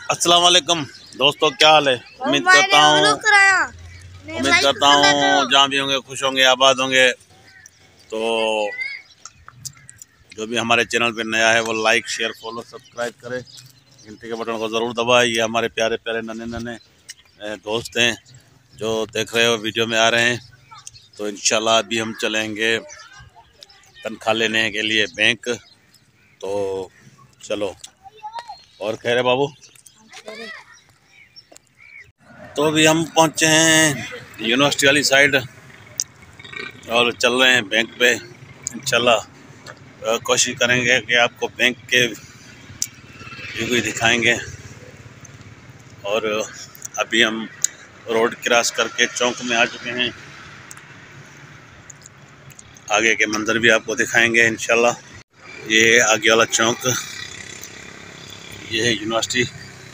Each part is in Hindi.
अस्सलाम वालेकुम दोस्तों, क्या हाल है। उम्मीद करता हूँ जहाँ भी होंगे खुश होंगे, आबाद होंगे। तो जो भी हमारे चैनल पे नया है वो लाइक शेयर फॉलो सब्सक्राइब करे, घंटी के बटन को ज़रूर दबाए। ये हमारे प्यारे प्यारे नन्हे नन्हे दोस्त हैं जो देख रहे हो वीडियो में आ रहे हैं। तो इंशाल्लाह अभी हम चलेंगे तनख्वाह लेने के लिए बैंक। तो चलो, और खैर है बाबू। तो अभी हम पहुँचे हैं यूनिवर्सिटी वाली साइड और चल रहे हैं बैंक पे। इंशाल्लाह कोशिश करेंगे कि आपको बैंक के व्यू भी दिखाएंगे। और अभी हम रोड क्रॉस करके चौक में आ चुके हैं। आगे के मंजर भी आपको दिखाएंगे इंशाल्लाह। ये आगे वाला चौक, ये है यूनिवर्सिटी।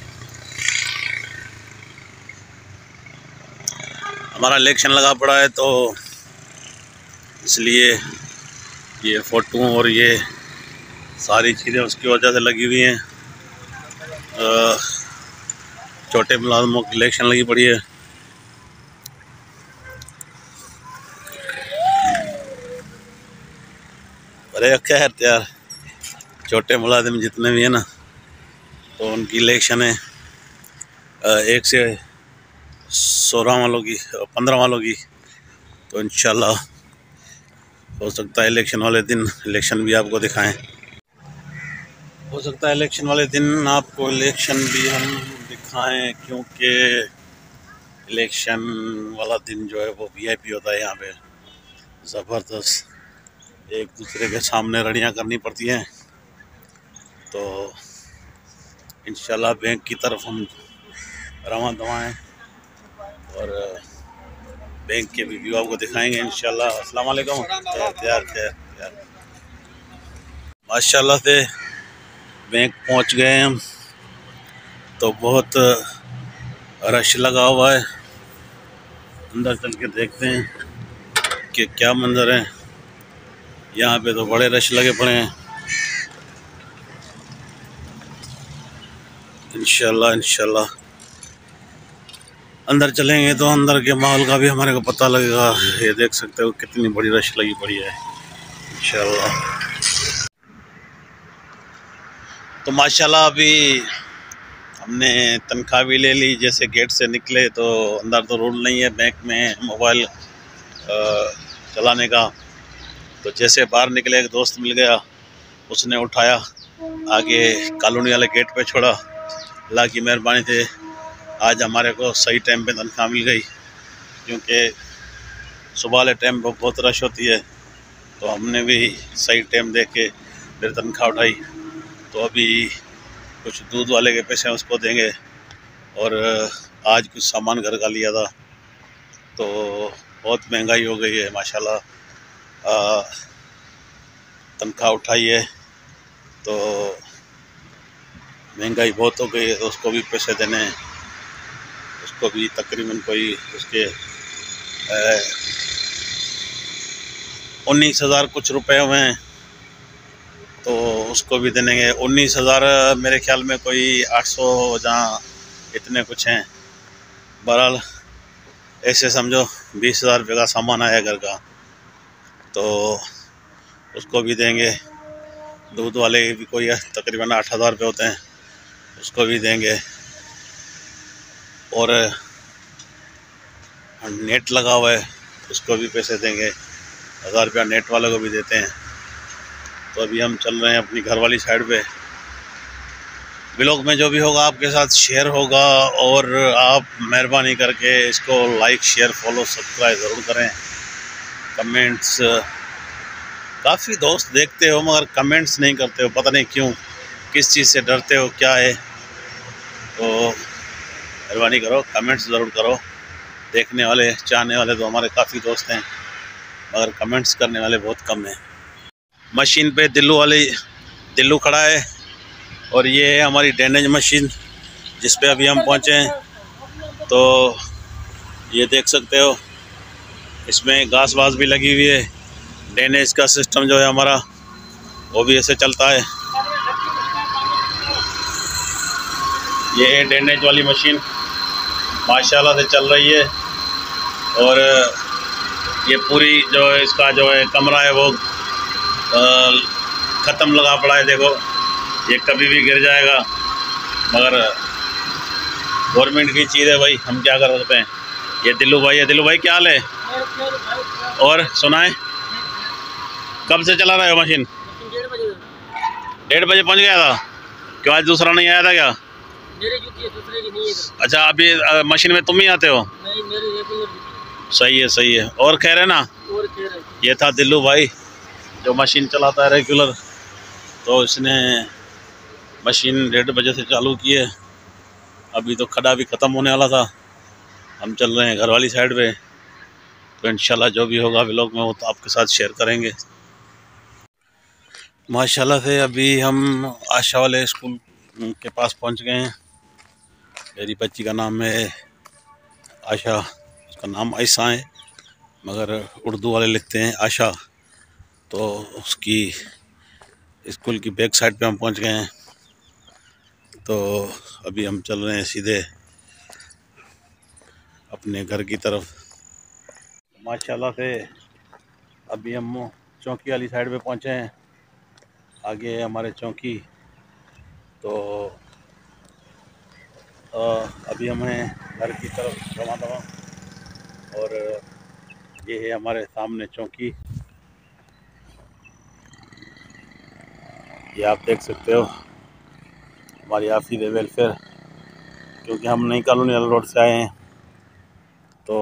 हमारा इलेक्शन लगा पड़ा है तो इसलिए ये फ़ोटो और ये सारी चीज़ें उसकी वजह से लगी हुई हैं। छोटे मुलाजमों की इलेक्शन लगी पड़ी है। अरे खैर यार, छोटे मुलाजिम जितने भी हैं ना, तो उनकी इलेक्शन है 1 से 16 वालों की, 15 वालों की। तो इंशाल्लाह हो सकता है इलेक्शन वाले दिन इलेक्शन भी आपको दिखाएं। हो सकता है इलेक्शन वाले दिन आपको इलेक्शन भी हम दिखाएं, क्योंकि इलेक्शन वाला दिन जो है वो वीआईपी होता है। यहाँ पे ज़बरदस्त एक दूसरे के सामने रड़ियाँ करनी पड़ती हैं। तो इंशाल्लाह बैंक की तरफ हम रवां दवाएँ और बैंक के व्यू आपको दिखाएंगे इंशाल्लाह। अस्सलाम वालेकुम। माशाल्लाह से बैंक पहुंच गए हम। तो बहुत रश लगा हुआ है। अंदर चल के देखते हैं कि क्या मंजर है। यहाँ पे तो बड़े रश लगे पड़े हैं। इंशाल्लाह अंदर चलेंगे तो अंदर के माहौल का भी हमारे को पता लगेगा। ये देख सकते हो कितनी बड़ी रश लगी पड़ी है इंशाल्लाह। तो माशाल्लाह अभी हमने तनख्वाह भी ले ली। जैसे गेट से निकले तो अंदर तो रूल नहीं है बैंक में मोबाइल चलाने का। तो जैसे बाहर निकले एक दोस्त मिल गया, उसने उठाया, आगे कॉलोनी वाले गेट पे छोड़ा। अल्लाह की मेहरबानी से आज हमारे को सही टाइम पे तनख्वाह मिल गई, क्योंकि सुबह वाले टाइम पर बहुत रश होती है। तो हमने भी सही टाइम देख के फिर तनख्वाह उठाई। तो अभी कुछ दूध वाले के पैसे उसको देंगे और आज कुछ सामान घर का लिया था। तो बहुत महंगाई हो गई है माशाल्लाह। तनख्वाह उठाई है तो महंगाई बहुत हो गई है, तो उसको भी पैसे देने हैं। उसको भी तकरीबन कोई उसके 19,000 कुछ रुपए हुए हैं, तो उसको भी देंगे। 19,000 मेरे ख्याल में कोई 800 जहाँ इतने कुछ हैं। बहरहाल ऐसे समझो 20,000 रुपये का सामान आया घर का, तो उसको भी देंगे। दूध वाले भी कोई तकरीबन 8,000 रुपये होते हैं, उसको भी देंगे। और नेट लगा हुआ है, उसको भी पैसे देंगे। 1,000 रुपया नेट वाले को भी देते हैं। तो अभी हम चल रहे हैं अपनी घर वाली साइड पे। व्लॉग में जो भी होगा आपके साथ शेयर होगा, और आप मेहरबानी करके इसको लाइक शेयर फॉलो सब्सक्राइब ज़रूर करें। कमेंट्स काफ़ी दोस्त देखते हो मगर कमेंट्स नहीं करते हो, पता नहीं क्यों, किस चीज़ से डरते हो, क्या है। तो मेहरबानी करो, कमेंट्स ज़रूर करो। देखने वाले चाहने वाले तो हमारे काफ़ी दोस्त हैं, मगर कमेंट्स करने वाले बहुत कम हैं। मशीन पे दिल्लू खड़ा है, और ये है हमारी ड्रेनेज मशीन जिस पे अभी हम पहुँचे हैं। तो ये देख सकते हो, इसमें घास वास भी लगी हुई है। ड्रेनेज का सिस्टम जो है हमारा वो भी ऐसे चलता है। ये 8 इंच वाली मशीन माशाल्लाह से चल रही है। और ये पूरी जो है इसका जो है कमरा है वो ख़त्म लगा पड़ा है। देखो ये कभी भी गिर जाएगा, मगर गवर्नमेंट की चीज़ है भाई, हम क्या कर सकते हैं। ये दिल्लू भाई है। दिल्लू भाई क्या हाल है? और सुनाए, कब से चला रहे हो मशीन? 1:30 बजे पहुंच गया था। क्यों आज दूसरा नहीं आया था क्या? दूसरे की नहीं है। अच्छा, अभी मशीन में तुम ही आते हो? नहीं, मेरी सही है सही है। और कह रहे ना, और कह रहे ये था दिल्लू भाई जो मशीन चलाता है रेगुलर। तो इसने मशीन 1:30 बजे से चालू की है। अभी तो खड्डा भी ख़त्म होने वाला था। हम चल रहे हैं घर वाली साइड पे। तो इंशाल्लाह जो भी होगा व्लॉग में वो तो आपके साथ शेयर करेंगे। माशाल्लाह से अभी हम आशा वाले स्कूल के पास पहुंच गए हैं। मेरी बच्ची का नाम है आशा, उसका नाम ऐसा है मगर उर्दू वाले लिखते हैं आशा। तो उसकी स्कूल की बैक साइड पे हम पहुंच गए हैं। तो अभी हम चल रहे हैं सीधे अपने घर की तरफ। माशाल्लाह से अभी हम चौकी वाली साइड पे पहुंचे हैं। आगे है हमारे चौकी। तो अभी हमें घर की तरफ रवाना हुआ। और ये है हमारे सामने चौकी। ये आप देख सकते हो हमारी ऑफिस है वेलफेयर, क्योंकि हम नई कॉलोनी रोड से आए हैं। तो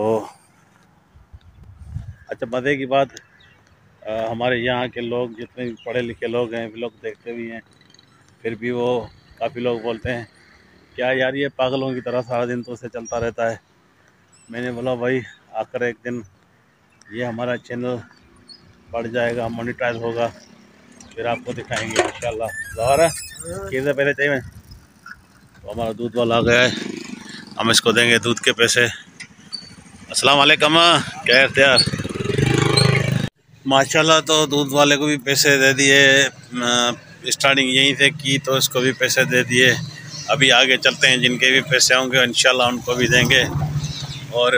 अच्छा, मज़े की बात, हमारे यहाँ के लोग जितने भी पढ़े लिखे लोग हैं व्लॉग देखते भी हैं, फिर भी वो काफ़ी लोग बोलते हैं क्या यार ये पागलों की तरह सारा दिन तो उसे चलता रहता है। मैंने बोला भाई आकर एक दिन ये हमारा चैनल बढ़ जाएगा, मोनेटाइज होगा, फिर आपको दिखाएंगे इंशाल्लाह। ज़ाहिर है किसे पहले चाहिए। तो हमारा दूध वाला आ गया है, हम इसको देंगे दूध के पैसे। अस्सलाम वालेकुम, क्या यार। माशाल्लाह तो दूध वाले को भी पैसे दे दिए, स्टार्टिंग यहीं से की तो इसको भी पैसे दे दिए। अभी आगे चलते हैं, जिनके भी पैसे होंगे इंशाल्लाह उनको भी देंगे। और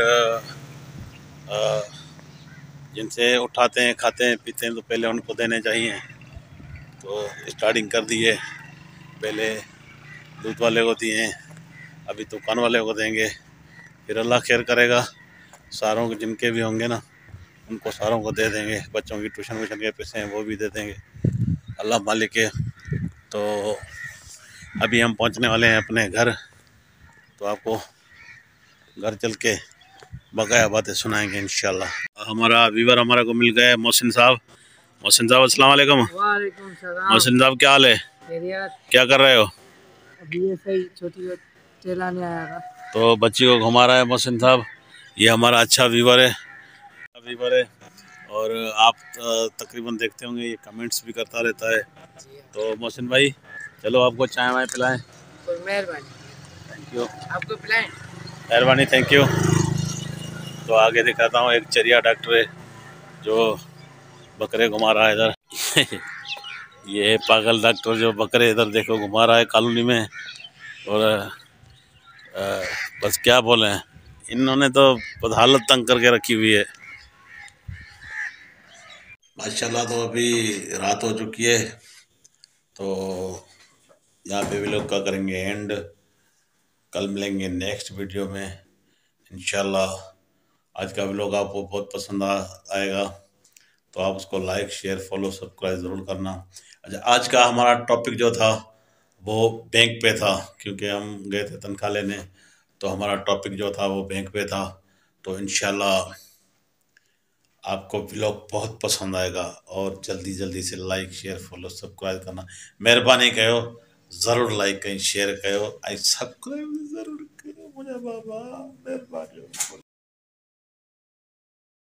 जिनसे उठाते हैं खाते हैं पीते हैं तो पहले उनको देने चाहिए। तो स्टार्टिंग कर दी है, पहले दूध वाले को दिए, अभी दुकान वाले को देंगे, फिर अल्लाह खैर करेगा सारों को जिनके भी होंगे ना उनको सारों को दे देंगे। बच्चों की ट्यूशन व्यूशन के पैसे हैं वो भी दे देंगे, अल्लाह मालिक है। तो अभी हम पहुंचने वाले हैं अपने घर। तो आपको घर चल के बकाया बातें सुनाएंगे इंशाल्लाह। हमारा वीवर हमारा को मिल गया है, मोहसिन साहब। मोहसिन साहब अस्सलाम वालेकुम। वालेकुम सलाम। मोहसिन साहब क्या हाल है? क्या कर रहे हो? अभी ये सही छोटी चलाने आया था। तो बच्ची को घुमा रहा है मोहसिन साहब। ये हमारा अच्छा वीवर है और आप तकरीबन देखते होंगे ये कमेंट्स भी करता रहता है। तो मोहसिन भाई चलो आपको चाय वाय पिलाएं। मेहरबानी, थैंक यू। आपको पिलाएं? मेहरबानी, थैंक यू। तो आगे दिखाता हूँ, एक चरिया डॉक्टर है जो बकरे घुमा रहा है इधर। ये है पागल डॉक्टर जो बकरे इधर देखो घुमा रहा है कॉलोनी में। और बस क्या बोले, इन्होंने तो हालत तंग करके रखी हुई है माशाल्लाह। तो अभी रात हो चुकी है, तो यहाँ पे भी लोग क्या करेंगे एंड। कल मिलेंगे नेक्स्ट वीडियो में इंशाल्लाह। आज का व्लॉग आपको बहुत पसंद आएगा तो आप उसको लाइक शेयर फॉलो सब्सक्राइब ज़रूर करना। अच्छा, आज का हमारा टॉपिक जो था वो बैंक पे था, क्योंकि हम गए थे तनख्वाह लेने। तो हमारा टॉपिक जो था वो बैंक पे था। तो इंशाल्लाह आपको व्लॉग बहुत पसंद आएगा और जल्दी जल्दी से लाइक शेयर फॉलो सब्सक्राइब करना। मेहरबानी करो, ज़रूर लाइक करें शेयर करो, सब्सक्राइब ज़रूर करो मुझे बाबा, मेहरबानी।